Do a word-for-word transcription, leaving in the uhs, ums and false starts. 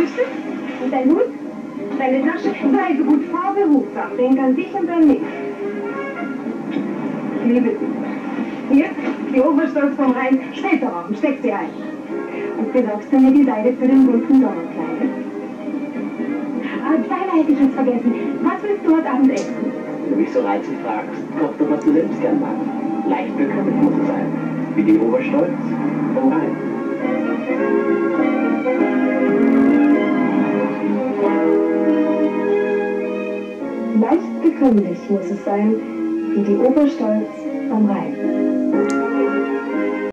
Tasche? Und dein Hut? Deine Tasche? Sei so gut, fahr behutsam. Denk an dich und an mich. Ich liebe dich. Hier, die Oberstolz vom Rhein, Späterraum, steck sie ein. Und besorgst du mir die Seide für den bunten Sommerkleid? Ah, beinahe hätte ich es vergessen. Was willst du heute Abend essen? Wenn du mich so reizend fragst, koch doch, was du selbst gern magst. Leicht bekömmlich muss es sein. Wie die Oberstolz vom Rhein. Leicht bekömmlich muss es sein, wie die Oberstolz am Rhein.